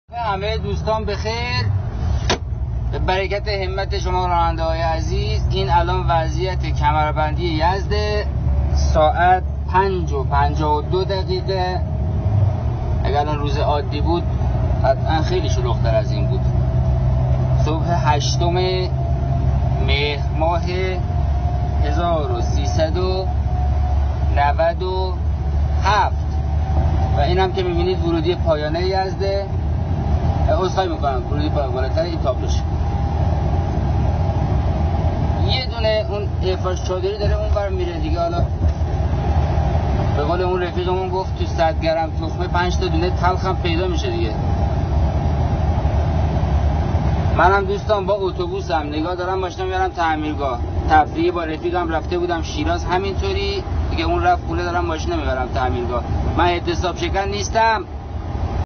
همه دوستان بخیر. به برکت همت شما راننده های عزیز، این الان وضعیت کمربندی یزد ساعت 5:52. اگر الان روز عادی بود قطعا خیلی شلوغ‌تر از این بود. صبح 8 مهر ماه 1397 و این هم که میبینید ورودی پایانه یزده. عذرخواهی میکنم، ورودی بالاتر این تابلوش. یه دونه اون ایفاش چادری داره اون بر میره دیگه. حالا به قول اون رفیقمون گفت تو 100 گرم تخمه 5 تا دونه تلخ هم پیدا میشه دیگه. منم دوستان با اتوبوسم نگاه دارم ماشینم میارم تعمیرگاه. تفریحی با رفیقم رفته بودم شیراز، همینطوری دیگه اون رفت خونه، دارم ماشین میبرم تعمیرگاه. من اعتصاب شکن نیستم.